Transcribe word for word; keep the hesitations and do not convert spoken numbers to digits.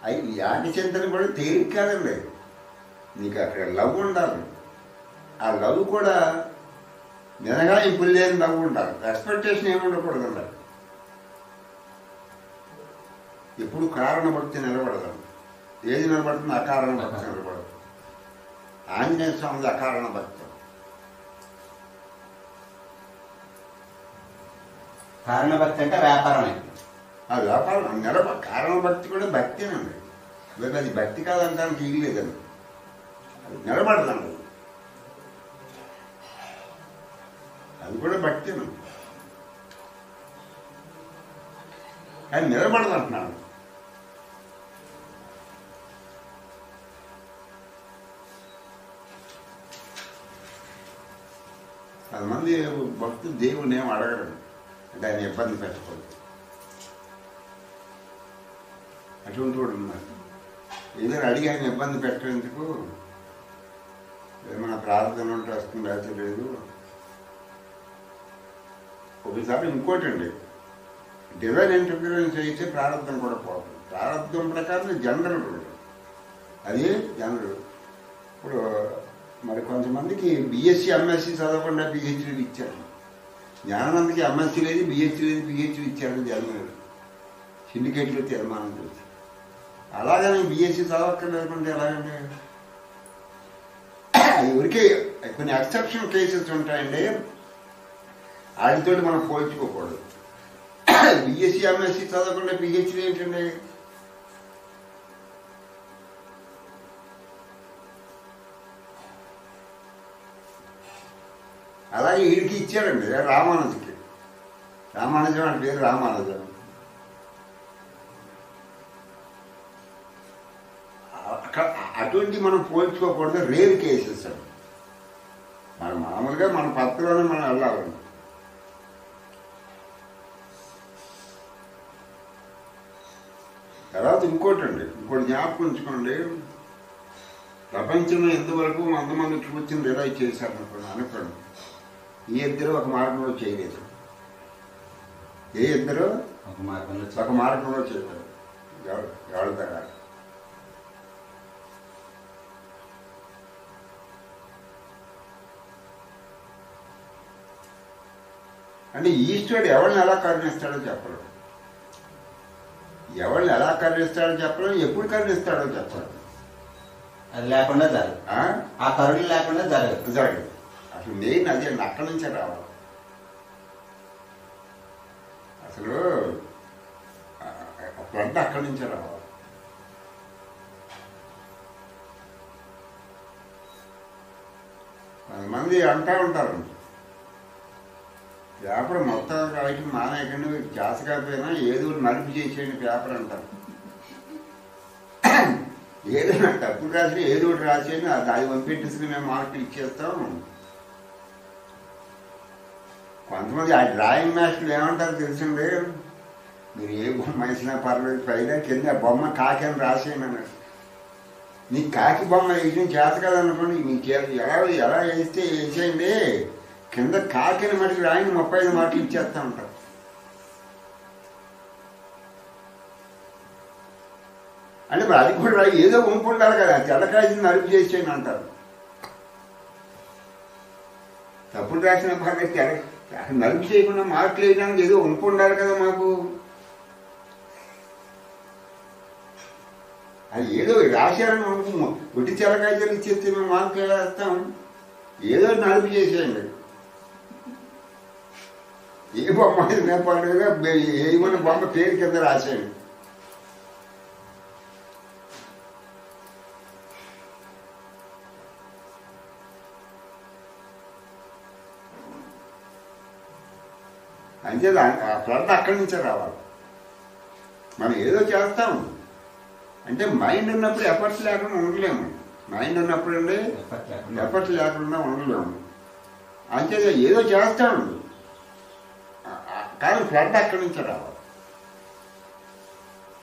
అవి యాటి చింతన కూడా తేలిక కాదండి. నీకు అక్కడ లవ్ ఉండాలి. ఆ లవ్ కూడా మినగాయింపులు లేని లవ్ ఉండాలి. ఎక్స్పెక్టేషన్ ఏమి ఉండకూడదు ఉండాలి. ఎప్పుడు కారణ భక్తి నిలబడదాం. ఏది నిలబడుతుంది? అకారణ భక్తి నిలబడదు. ఆంజనేయ స్వామిది అకారణ భక్తి. కారణ భక్తి అంటే వ్యాపారం. ఆ వ్యాపారం నిలబ కారణ భక్తి కూడా భక్తేనండి. ఇవాళ అది భక్తి కాదంటానికి ఇల్లు లేదండి. అది నిలబడదండి. అది కూడా భక్తేనండి. అది నిలబడదు అంటున్నాను. కొంతమంది భక్తులు దేవుడిని ఏం అడగరు అంటే ఆయన ఇబ్బంది పెట్టకూడదు. అటువంటి కూడా ఉన్నారు. ఏదైనా అడిగి ఆయన ఇబ్బంది పెట్టేందుకు ఏమైనా ప్రార్థన ఉంటే వస్తుంది, అయితే లేదు. ఒకసారి ఇంకోటి అండి, డివైన్ ఇంటర్ఫిరెన్స్ అయితే ప్రారంభం కూడా పోతుంది. ప్రారంభం ప్రకారం జనరల్ అది జనరల్. ఇప్పుడు మరి కొంతమందికి బిఎస్సి ఎంఎస్సి చదవకుండా పిహెచ్డీలు ఇచ్చారు. జ్ఞానమందికి ఎంఎస్సీ లేదు, బిఎస్సీ లేదు, పిహెచ్డీ ఇచ్చారు జనరల్ సిండికేట్లో తీర్మానం చేసి. అలాగని బిఎస్సీ చదవక్కర్లేకుంటే ఎలాగంటే ఎవరికి కొన్ని ఎక్సెప్షన్ కేసెస్ ఉంటాయండి. వాటితో మనం పోల్చుకోకూడదు. బిఎస్సీ ఎంఎస్సీ చదవకుండా పిహెచ్డీ ఏంటండి? అలాగే వీడికి ఇచ్చారండి రామానుజుకి. రామానుజం అంటే పేరు రామానుజం. అటువంటి మనం పోల్చుకోకూడదు. రేర్ కేసెస్ అండి. మనం మామూలుగా మన పత్రంలోనే మనం వెళ్ళాలండి. తర్వాత ఇంకోటి అండి, ఇంకోటి జ్ఞాపకం ఉంచుకోండి. ప్రపంచంలో ఎంతవరకు వంద మంది కూర్చుని రిలైజ్ చేశారు అనుకోండి అనుకోండి ఈ ఇద్దరు ఒక మార్గంలో చేయలేదు. ఏ ఇద్దరు ఒక మార్గంలో ఒక మార్గంలో చేయలేదు. ఎవరు తగ్గ అంటే ఈశ్వరుడు ఎవరిని ఎలా కరుణిస్తాడో చెప్పరు. ఎవరిని ఎలా కరుణిస్తాడో చెప్పరు, ఎప్పుడు కరుణిస్తాడో చెప్పరు. అది లేకుండా జరగదు. ఆ కరుణ లేకుండా జరగదు జరగదు అసలు మెయిన్ అదే. అక్కడి నుంచే రావాలి అసలు. ఫ్లడ్ అక్కడి నుంచే రావాలి. కొంతమంది అంటూ ఉంటారు పేపర్ మొత్తం రాయటం మానేయకండి, చేత కాకపోయినా ఏదో నలుపు చేసేయండి పేపర్ అంటారు. ఏదైనా తప్పు రాసి ఏదో ఒకటి రాసేయండి, అది అది పంపించేసి మేము మార్కులు ఇచ్చేస్తాం. కొంతమంది ఆ డ్రాయింగ్ మాస్టర్లు ఏమంటారు తెలిసిందే, మీరు ఏ బొమ్మ వేసినా పర్లేదు, పైగా కింద బొమ్మ కాకి అని రాసేయండి అన్నారు. నీకు కాకి బొమ్మ వేయడం చేత కదనుకోండి, మీకు ఎలా ఎలా వేస్తే వేసేయండి, కింద కాకిని మటుకు రాయిని ముప్పై ఐదు మార్కులు ఇచ్చేస్తా ఉంటారు. అంటే మరి అది కూడా ఏదో వంపు ఉండాలి కదా, తెల్లకాయని నలుపు చేసేయండి అంటారు. తప్పుడు రాసిన బాగా తెల్ల నలుపు చేయకుండా మార్కులు వేయడానికి ఏదో వంపు ఉండాలి కదా మాకు. అది ఏదో రాశారని వంపు ఒట్టి తెల్లకాయలు ఇచ్చేస్తే మేము మార్కులు వేస్తాం. ఏదో నలుపు చేసేయండి. ఏ బొమ్మ నేపాడుగా ఏమన్నా బొమ్మ పేరు కింద రాసేయండి. అంతే ఆ ఫ్లడ్ అక్కడి నుంచే రావాలి. మనం ఏదో చేస్తాం అంటే మైండ్ ఉన్నప్పుడు ఎఫర్ట్స్ లేకుండా ఉండలేము. మైండ్ ఉన్నప్పుడు అండి ఎఫర్ట్స్ లేకుండా ఉండలేము. అంతే ఏదో చేస్తామండి, కానీ ఫ్లడ్ అక్కడి నుంచే రావాలి.